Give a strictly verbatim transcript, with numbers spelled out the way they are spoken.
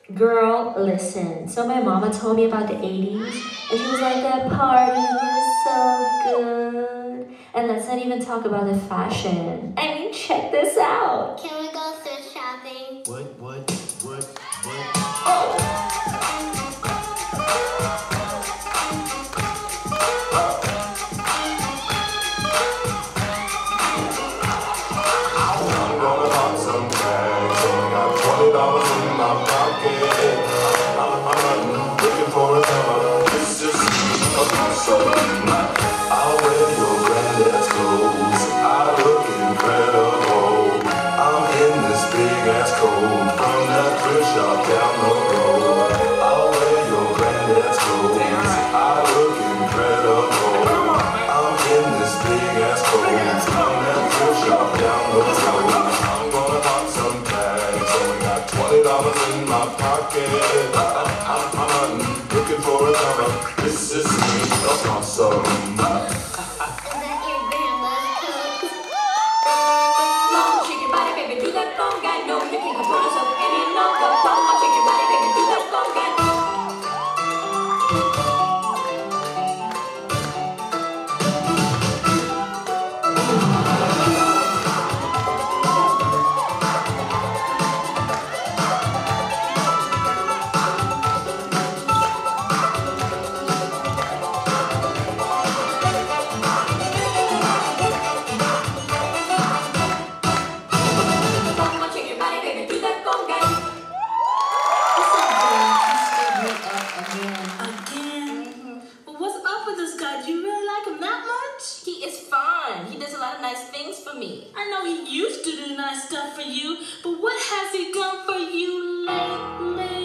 Girl, listen. So my mama told me about the eighties, and she was like, that party was so good. And let's not even talk about the fashion. I mean, check this out. Can we go thrift shopping? What, what, what, what? Oh! I'll wear your granddad's clothes. I look incredible. I'm in this big ass coat from that thrift shop down the road. I'll wear your granddad's clothes. I look incredible. I'm in this big ass coat from that thrift shop down the road. I'm gonna pop some tags. Only got twenty dollars in my pocket. I'm, I'm, I'm hunting, looking for a summer. This is me, that's awesome. Is that your grandma's coat? Mom, shake your body, baby, do that conga. No, you can't control yourself any longer. Mom, shake your body, baby, do that conga. I know he used to do nice stuff for you, but what has he done for you lately?